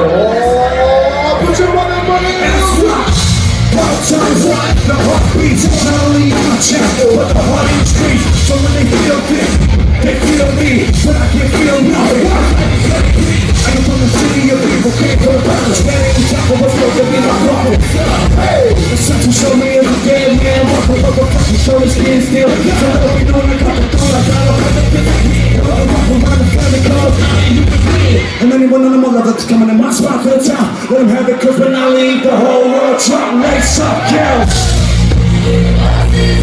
Put your money in the rock. Wild times like the heartbeats. Not only in my chapel, but the heart in the streets. So when they feel this, they feel me, but I can't feel nothing. I am from the city of people, can't go around the span any top of what's supposed to be my problem. Hey, the sun to show me every day, man. Walk the motherfucking show me skin still. So what we doing, I got the thought, I got a and anyone on the motherfuckers coming in my spot for the top. Let them have it, cause when I leave, the whole world trying to lace up, yeah.